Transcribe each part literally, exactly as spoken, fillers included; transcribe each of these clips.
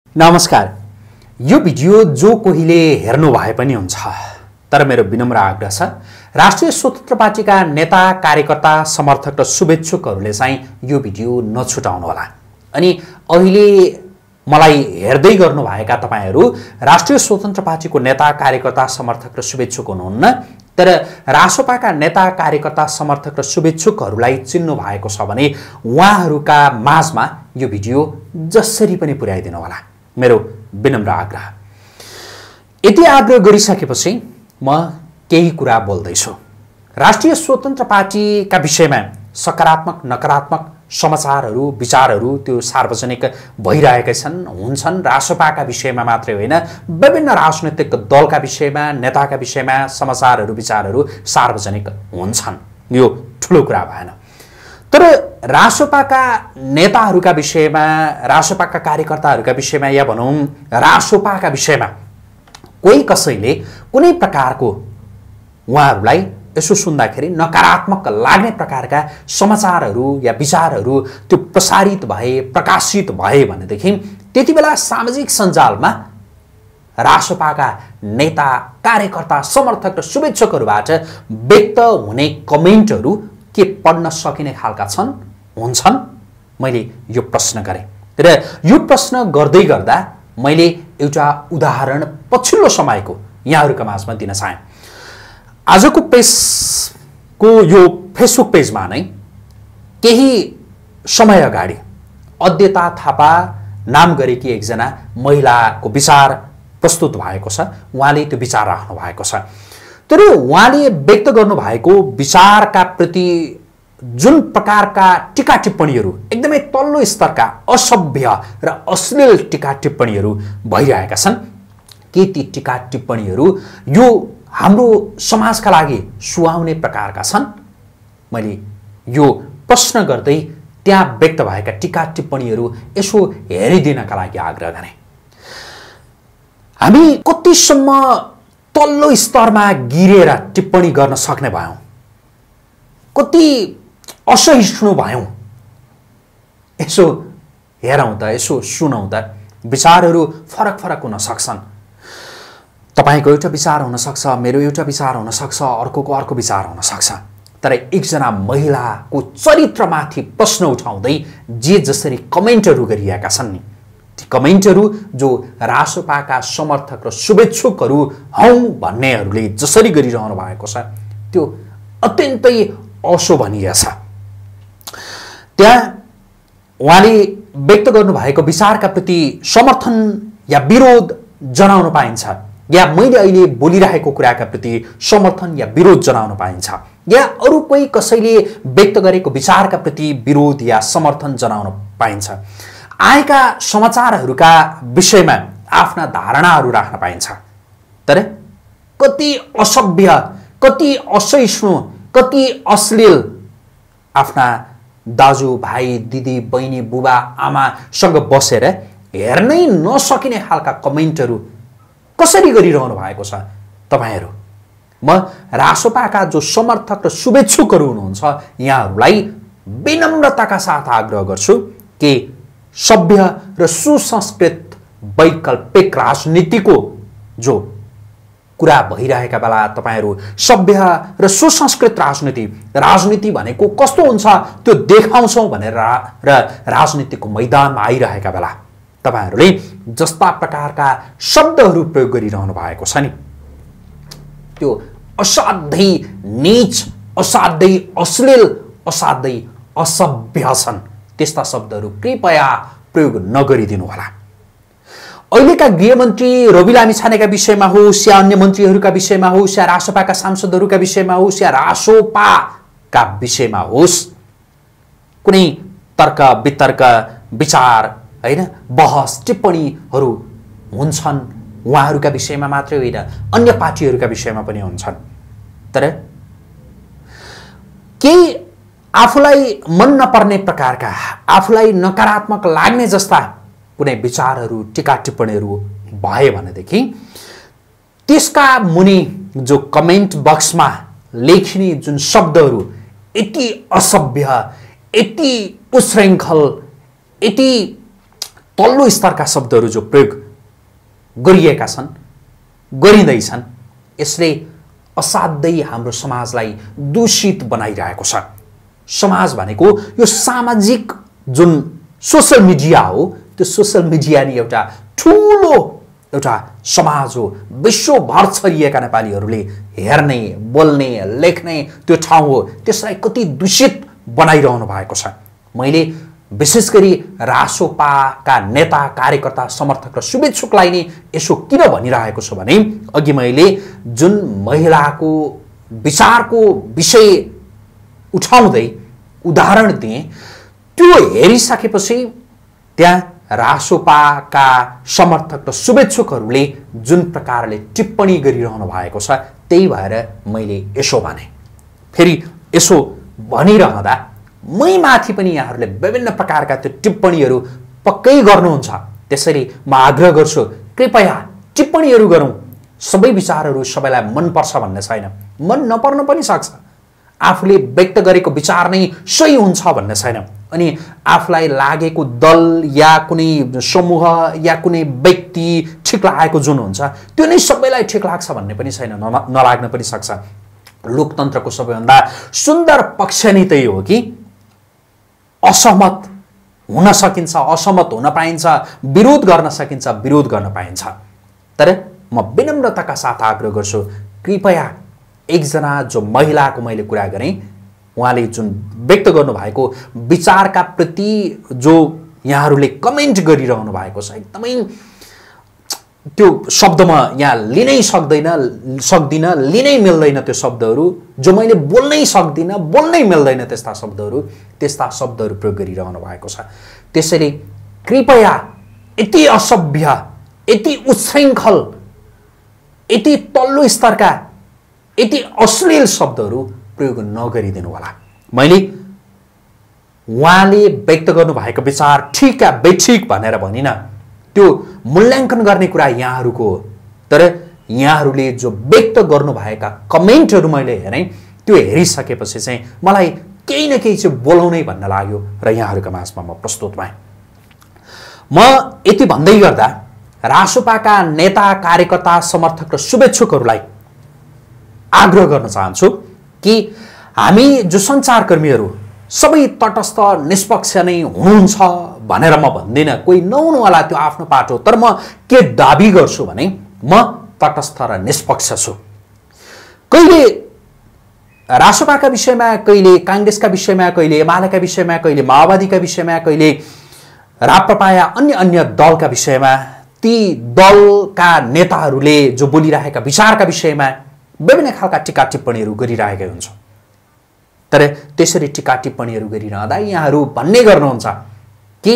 नमस्कार। यो भिडियो जो कोहीले हेर्नु भए पनि हुन्छ, तर मेरो विनम्र आग्रह छ राष्ट्रिय स्वतन्त्र पार्टीका नेता, कार्यकर्ता, समर्थक र शुभेच्छुकहरूले चाहिँ यो भिडियो नछुटाउनु होला। अनि अहिले मलाई हेर्दै गर्नुभएका तपाईहरू राष्ट्रिय स्वतन्त्र पार्टीको नेता, कार्यकर्ता, समर्थक र शुभेच्छुक हुनुहुन्न, तर रासोपाका नेता, कार्यकर्ता, समर्थक र शुभेच्छुकहरूलाई चिन्नु भएको छ भने उहाँहरूका माझमा यो भिडियो जसरी पनि पुर्याइदिनु होला, मेरो विनम्र आग्रह। यति आग्रह गरिसकेपछि म केही कुरा बोल्दैछु। राष्ट्रिय स्वतन्त्र पार्टीका विषयमा सकारात्मक, नकारात्मक समाचारहरू, विचारहरू त्यो सार्वजनिक भइरहेका छन्, हुन्छन्। रासोपाका विषयमा मात्रै होइन, विभिन्न राजनैतिक दलका विषयमा, नेताका विषयमा समाचारहरू, विचारहरू सार्वजनिक हुन्छन्। यो ठुलो कुरा भएन। तर रासोपाका नेताहरूका विषयमा, रासोपाका कार्यकर्ताहरूका विषयमा, या भनौँ रासोपाका विषयमा कोही कसैले कुनै प्रकारको उहाँहरूलाई यसो सुन्दाखेरि नकारात्मक लाग्ने प्रकारका समाचारहरू या विचारहरू त्यो प्रसारित भए, प्रकाशित भए भनेदेखि त्यति बेला सामाजिक सञ्जालमा रासोपाका नेता, कार्यकर्ता, समर्थक र शुभेच्छुकहरूबाट व्यक्त हुने कमेन्टहरू के पढ्न सकिने खालका छन्, हुन्छन्? मैले यो प्रश्न गरेँ र यो प्रश्न गर्दै गर्दा मैले एउटा उदाहरण पछिल्लो समयको यहाँहरूका माझमा दिन चाहेँ। आजको पेजको यो फेसबुक पेजमा नै केही समय अगाडि अद्यता थापा नाम गरेकी एकजना महिलाको विचार प्रस्तुत भएको छ। उहाँले त्यो विचार राख्नु भएको छ, तर उहाँले व्यक्त गर्नुभएको विचारका प्रति जुन प्रकारका टीका टिप्पणीहरू, एकदमै तल्लो स्तरका असभ्य र अश्लील टीका टिप्पणीहरू भइरहेका छन्, के ती टीका टिप्पणीहरू यो हाम्रो समाजका लागि सुहाउने प्रकारका छन्? मैले यो प्रश्न गर्दै त्यहाँ व्यक्त भएका टीका टिप्पणीहरू यसो हेरिदिनका लागि आग्रह गरेँ। हामी कतिसम्म तल्लो स्तरमा गिरेर टिप्पणी गर्न सक्ने भयौँ, कति असहिष्णु भयौँ, यसो हेरौँ त, यसो सुनौँ त। विचारहरू फरक फरक हुन सक्छन्। तपाईको एउटा विचार हुन सक्छ, मेरो एउटा विचार हुन सक्छ, अर्कोको अर्को विचार हुन सक्छ, तर एकजना महिलाको चरित्रमाथि प्रश्न उठाउँदै जे जसरी कमेन्टहरू गरिएका छन् नि, ती कमेन्टहरू जो रासोपाका समर्थक र शुभेच्छुकहरू हौँ भन्नेहरूले जसरी गरिरहनु भएको छ, त्यो अत्यन्तै अशोभनीय छ। त्यहाँ उहाँले व्यक्त गर्नुभएको विचारका प्रति समर्थन या विरोध जनाउन पाइन्छ, या मैले अहिले बोलिरहेको कुराका प्रति समर्थन या विरोध जनाउन पाइन्छ, या अरू कोही कसैले व्यक्त गरेको विचारका प्रति विरोध या समर्थन जनाउन पाइन्छ। आएका समाचारहरूका विषयमा आफ्ना धारणाहरू राख्न पाइन्छ, तर कति असभ्य, कति असहिष्णु, कति अश्लील आफ्ना दाजु, भाइ, दिदी, बहिनी, बुबा, आमासँग बसेर हेर्नै नसकिने खालका कमेन्टहरू कसरी गरिरहनु भएको छ तपाईहरू? म रासोपाका जो समर्थक र शुभेच्छुकहरू हुनुहुन्छ यहाँहरूलाई विनम्रताका साथ आग्रह गर्छु कि सभ्य र सुसंस्कृत वैकल्पिक राजनीतिको जो कुरा भइरहेका बेला तपाईहरू सभ्य र सुसंस्कृत राजनीति, राजनीति भनेको कस्तो हुन्छ त्यो देखाउँछौँ भनेर र राजनीतिको मैदानमा आइरहेका बेला तपाईहरूले जस्ता प्रकारका शब्दहरू प्रयोग गरिरहनु भएको छ नि, त्यो असाध्यै नीच, असाध्यै अश्लील, असाध्यै असभ्य छन्। त्यस्ता शब्दहरू कृपया प्रयोग नगरिदिनु होला। अहिलेका गृहमन्त्री रवि लामिछानेका विषयमा होस्, या अन्य मन्त्रीहरूका विषयमा होस्, या रासोपाका सांसदहरूका विषयमा होस्, या रासोपाका विषयमा होस्, कुनै तर्क वितर्क, विचार, हैन, बहस, टिप्पणीहरू हुन्छन्। उहाँहरूका विषयमा मात्रै होइन, अन्य पार्टीहरूका विषयमा पनि हुन्छन्। तर केही आफूलाई मन नपर्ने प्रकारका, आफूलाई नकारात्मक लाग्ने जस्ता कुनै विचारहरू, टीका टिप्पणीहरू भए भनेदेखि त्यसका मुनि जो कमेन्ट बक्समा लेखिने जुन शब्दहरू यति असभ्य, यति उश्रृङ्खल, यति तल्लो स्तरका शब्दहरू जो प्रयोग गरिएका छन् गरिँदैछन् यसले असाध्यै हाम्रो समाजलाई दूषित बनाइरहेको छ। समाज भनेको यो सामाजिक जुन सोशल मिडिया हो त्यो सोशल मिडिया नि एउटा ठुलो एउटा समाज हो। विश्वभर छरिएका नेपालीहरूले हेर्ने बोल्ने लेख्ने त्यो ठाउँ हो। त्यसलाई कति दूषित बनाइरहनु भएको छ। मैले विशेष गरी रासोपाका नेता कार्यकर्ता समर्थक र शुभेच्छुकलाई नै यसो किन भनिरहेको छु भने अघि मैले जुन महिलाको विचारको विषय उठाउँदै उदाहरण दिएँ त्यो हेरिसकेपछि त्यहाँ रासोपाका समर्थक र शुभेच्छुकहरूले जुन प्रकारले टिप्पणी गरिरहनु भएको छ त्यही भएर मैले यसो भने। फेरि यसो भनिरहँदा मै माथि पनि यहाँहरूले विभिन्न प्रकारका त्यो टिप्पणीहरू पक्कै गर्नुहुन्छ। त्यसैले म आग्रह गर्छु कृपया टिप्पणीहरू गरौँ। सबै विचारहरू सबैलाई मनपर्छ भन्ने छैन, मन नपर्न पनि सक्छ। आफूले व्यक्त गरेको विचार नै सही हुन्छ भन्ने छैन। अनि आफूलाई लागेको दल या कुनै समूह या कुनै व्यक्ति ठिक लागेको जुन हुन्छ त्यो नै सबैलाई ठिक लाग्छ भन्ने पनि छैन, नलाग्न पनि सक्छ। लोकतन्त्रको सबैभन्दा सुन्दर पक्ष नै त्यही हो कि असहमत हुन सकिन्छ, असहमत हुन पाइन्छ, विरोध गर्न सकिन्छ, विरोध गर्न पाइन्छ। तर म विनम्रताका साथ आग्रह गर्छु कृपया एकजना जो महिलाको मैले कुरा गरेँ उहाँले जुन व्यक्त गर्नुभएको विचारका प्रति जो यहाँहरूले कमेन्ट गरिरहनु भएको छ एकदमै त्यो शब्दमा यहाँ लिनै सक्दैन सक्दिन लिनै मिल्दैन। त्यो शब्दहरू जो मैले बोल्नै सक्दिनँ बोल्नै मिल्दैन त्यस्ता शब्दहरू त्यस्ता शब्दहरू प्रयोग गरिरहनु भएको छ। त्यसैले कृपया यति असभ्य यति उच्छृङ्खल यति तल्लो स्तरका यति अश्लील शब्दहरू प्रयोग नगरिदिनु होला। मैले उहाँले व्यक्त गर्नुभएको विचार ठिक या बेठिक भनेर भनिनँ, त्यो मूल्याङ्कन गर्ने कुरा यहाँहरूको हो। तर यहाँहरूले जो व्यक्त गर्नुभएका कमेन्टहरू मैले हेरेँ त्यो हेरिसकेपछि चाहिँ मलाई केही न केही चाहिँ बोलाउनै भन्न लाग्यो र यहाँहरूका माझमा म प्रस्तुत भएँ। म यति भन्दै गर्दा रासोपाका नेता कार्यकर्ता समर्थक र शुभेच्छुकहरूलाई आग्रह गर्न चाहन्छु कि हामी जो सञ्चारकर्मीहरू सबै तटस्थ निष्पक्ष नै हुनुहुन्छ भनेर म भन्दिनँ, कोही नहुनु होला त्यो आफ्नो पाटो। तर म के दाबी गर्छु भने म तटस्थ र निष्पक्ष छु। कहिले रासोपाका विषयमा, कहिले काङ्ग्रेसका विषयमा, कहिले एमालेका विषयमा, कहिले माओवादीका विषयमा, कहिले राप्रपा या अन्य अन्य दलका विषयमा ती दलका नेताहरूले जो बोलिरहेका विचारका विषयमा विभिन्न खालका टिका टिप्पणीहरू गरिरहेकै हुन्छ। तर त्यसरी टिका टिप्पणीहरू गरिरहँदा यहाँहरू भन्ने गर्नुहुन्छ कि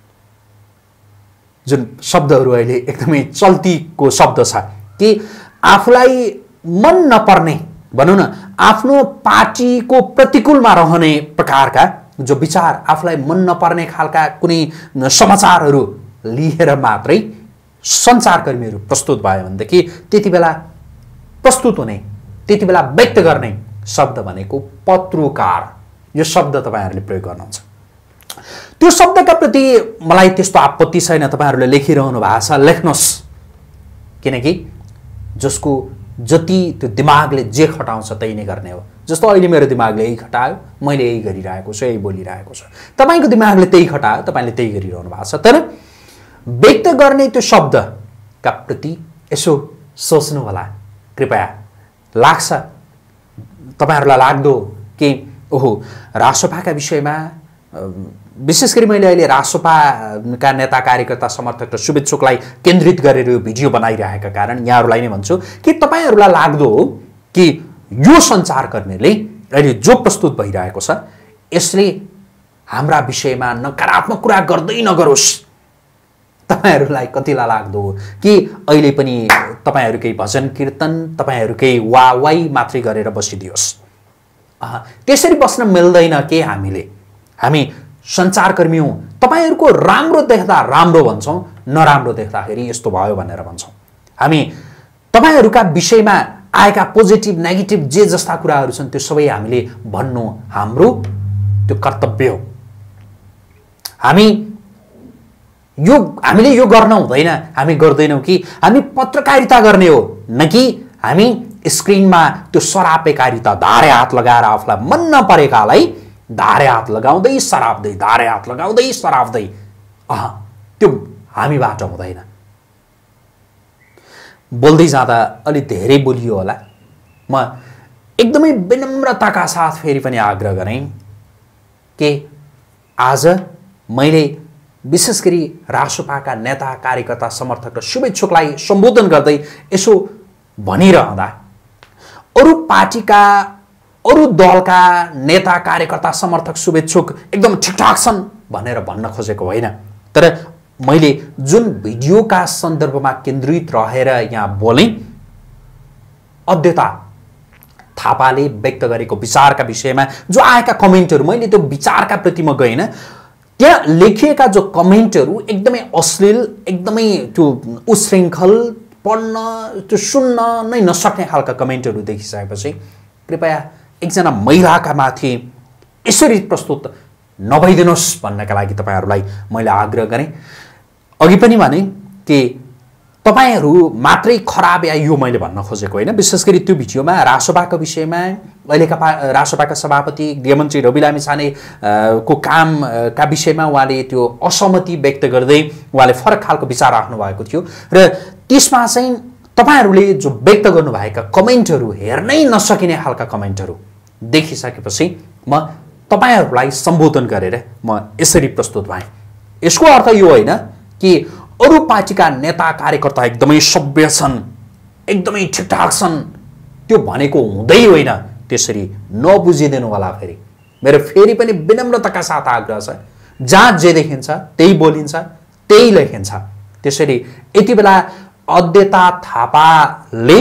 जुन शब्दहरू अहिले एकदमै चल्तीको शब्द छ कि आफूलाई मन नपर्ने भनौँ न आफ्नो पार्टीको प्रतिकूलमा रहने प्रकारका जो विचार आफूलाई मन नपर्ने खालका कुनै समाचारहरू लिएर मात्रै सञ्चारकर्मीहरू प्रस्तुत भयो भनेदेखि त्यति बेला प्रस्तुत हुने त्यति बेला व्यक्त गर्ने शब्द भनेको पत्रकार। यो शब्द तपाईँहरूले प्रयोग गर्नुहुन्छ। त्यो शब्दका प्रति मलाई त्यस्तो आपत्ति छैन। तपाईँहरूले लेखिरहनु भएको छ लेख्नुहोस्, किनकि जसको जति त्यो दिमागले जे खटाउँछ त्यही नै गर्ने हो। जस्तो अहिले मेरो दिमागले यही खटायो मैले यही गरिरहेको छु, यही बोलिरहेको छु। तपाईँको दिमागले त्यही खटायो तपाईँले त्यही गरिरहनु भएको छ। तर व्यक्त गर्ने त्यो शब्दका प्रति यसो सोच्नु होला कृपया। लाग्छ तपाईहरुलाई लाग्दो कि ओहो रासोपाका विषयमा विशेष गरी मैले अहिले रासोपाका नेता कार्यकर्ता समर्थक र शुभेच्छुकलाई केन्द्रित गरेर यो भिडियो बनाइरहेका कारण यहाँहरुलाई नै भन्छु कि तपाईहरुलाई लाग्दो हो कि यो सञ्चारकर्मीले अहिले जो प्रस्तुत भइरहेको छ यसले हाम्रा विषयमा नकारात्मक कुरा गर्दै नगरोस्। तपाईहरुलाई कतिलाई लाग्दो हो कि अहिले पनि तपाईहरुकै भजन कीर्तन तपाईहरुकै वावाई मात्रै गरेर बसिदियोस्। त्यसरी बस्न मिल्दैन के हामीले। हामी सञ्चारकर्मी हौं। तपाईहरुको राम्रो देख्दा राम्रो भन्छौं, नराम्रो देख्दाखेरि यस्तो भयो भनेर भन्छौं। हामी तपाईहरुका विषयमा आएका पोजिटिभ नेगेटिभ जे जस्ता कुराहरु छन् त्यो सबै हामीले भन्नु हाम्रो त्यो कर्तव्य हो। हामी यो हामीले यो गर्न हुँदैन, हामी गर्दैनौँ कि हामी पत्रकारिता गर्ने हो, न कि हामी स्क्रिनमा त्यो सरापेकारिता धारे हात लगाएर आफूलाई मन नपरेकालाई धारे हात लगाउँदै सराप्दै धारे हात लगाउँदै सराप्दै अह त्यो हामीबाट हुँदैन। बोल्दै जाँदा अलि धेरै बोलियो होला, म एकदमै विनम्रताका साथ फेरि पनि आग्रह गरेँ कि आज मैले विशेष गरी रासोपाका नेता कार्यकर्ता समर्थक र शुभेच्छुकलाई सम्बोधन गर्दै यसो भनिरहँदा अरू पार्टीका अरू दलका नेता कार्यकर्ता समर्थक शुभेच्छुक एकदम ठिकठाक छन् भनेर भन्न खोजेको होइन, तर मैले जुन भिडियोका सन्दर्भमा केन्द्रित रहेर यहाँ बोलेँ, अध्यता थापाले व्यक्त गरेको विचारका विषयमा जो आएका कमेन्टहरू, मैले त्यो विचारका प्रति म गएन, त्यहाँ लेखिएका जो कमेन्टहरू एकदमै अश्लील, एकदमै त्यो उश्रृङ्खल, पढ्न त्यो सुन्न नै नसक्ने खालका कमेन्टहरू देखिसकेपछि कृपया एकजना महिलाका माथि यसरी प्रस्तुत नभइदिनुहोस् भन्नका लागि तपाईँहरूलाई मैले आग्रह गरेँ। अघि पनि भने कि तपाईहरू मात्रै खराब या यो मैले भन्न खोजेको होइन, विशेष गरी त्यो भिडियोमा रासोपाको विषयमा अहिलेका रासोपाका सभापति गृहमन्त्री रवि लामिछाने को कामका विषयमा उहाँले त्यो असहमति व्यक्त गर्दै उहाँले फरक खालको विचार राख्नु भएको थियो र त्यसमा चाहिँ तपाईहरूले जो व्यक्त गर्नुभएका कमेन्टहरू हेर्नै नसकिने खालका कमेन्टहरू देखिसकेपछि म तपाईहरूलाई सम्बोधन गरेर म यसरी प्रस्तुत भएँ। यसको अर्थ यो होइन कि अरू पार्टीका नेता कार्यकर्ता एकदमै सभ्य छन्, एकदमै ठिकठाक छन्, त्यो भनेको हुँदै होइन, त्यसरी नबुझिदिनु होला। फेरि मेरो फेरि पनि विनम्रताका साथ आग्रह छ, जहाँ जे देखिन्छ त्यही बोलिन्छ, त्यही लेखिन्छ। त्यसरी यति बेला अध्यता थापाले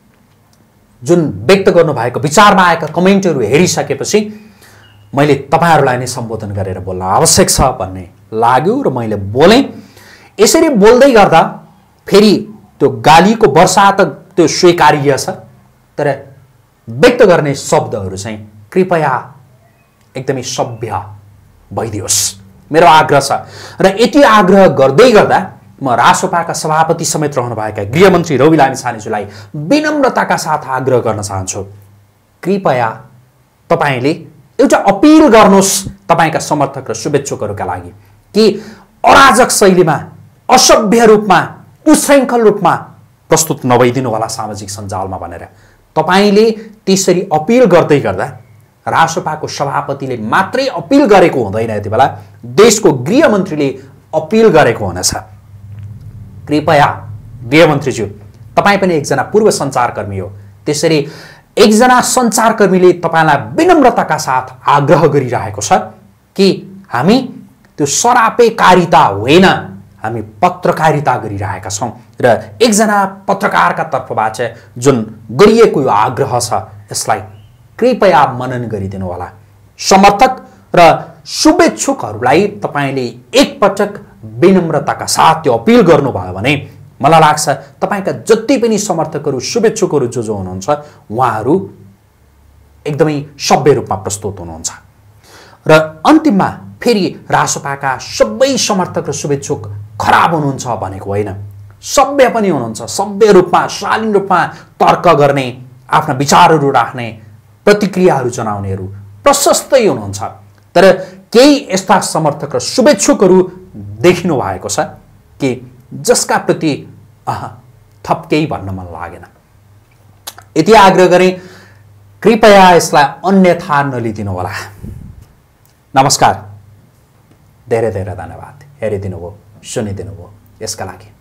जुन व्यक्त गर्नुभएको विचारमा आएका कमेन्टहरू हेरिसकेपछि मैले तपाईँहरूलाई नै सम्बोधन गरेर बोल्न आवश्यक छ भन्ने लाग्यो र मैले बोलेँ। यसरी बोल्दै गर्दा फेरि त्यो गालीको वर्षा त त्यो स्वीकार्य छ, तर व्यक्त गर्ने शब्दहरू चाहिँ कृपया एकदमै सभ्य भइदियोस्, मेरो आग्रह छ। र यति आग्रह गर्दै गर्दा म रासोपाका सभापति समेत रहनुभएका गृहमन्त्री रवि लामिछानेज्यूलाई विनम्रताका साथ आग्रह गर्न चाहन्छु, कृपया तपाईँले एउटा अपिल गर्नुहोस् तपाईँका समर्थक र शुभेच्छुकहरूका लागि कि अराजक शैलीमा, असभ्य रूपमा, उश्रृङ्खल रूपमा प्रस्तुत नभइदिनु होला सामाजिक सञ्जालमा भनेर। तपाईँले त्यसरी अपिल गर्दै गर्दा रासोपाको सभापतिले मात्रै अपिल गरेको हुँदैन, यति बेला देशको गृहमन्त्रीले अपिल गरेको हुनेछ। कृपया गृहमन्त्रीज्यू, तपाईँ पनि एकजना पूर्व सञ्चारकर्मी हो, त्यसरी एकजना सञ्चारकर्मीले तपाईँलाई विनम्रताका साथ आग्रह गरिरहेको छ कि हामी त्यो सरापेकारिता होइन, हामी पत्रकारिता गरिरहेका छौँ र एकजना पत्रकारका तर्फबाट जुन गरिएको यो आग्रह छ यसलाई कृपया मनन गरिदिनु होला। समर्थक र शुभेच्छुकहरूलाई तपाईँले एकपटक विनम्रताका साथ त्यो अपिल गर्नुभयो भने मलाई लाग्छ तपाईँका जति पनि समर्थकहरू शुभेच्छुकहरू जो जो हुनुहुन्छ उहाँहरू एकदमै सभ्य रूपमा प्रस्तुत हुनुहुन्छ। र अन्तिममा फेरि रासोपाका सबै समर्थक र शुभेच्छुक खराब हुनुहुन्छ भनेको होइन, सभ्य पनि हुनुहुन्छ, सभ्य रूपमा शालीन रूपमा तर्क गर्ने, आफ्ना विचारहरू राख्ने, प्रतिक्रियाहरू जनाउनेहरू प्रशस्तै हुनुहुन्छ। तर केही यस्ता समर्थक र शुभेच्छुकहरू देखिनु भएको छ कि जसका प्रति अह थप केही भन्न मन लागेन। यति आग्रह गरेँ, कृपया यसलाई अन्यथा नलिदिनु होला। नमस्कार, धेरै धेरै धन्यवाद हेरिदिनु भयो, सुनिदिनु भयो, यसका लागि।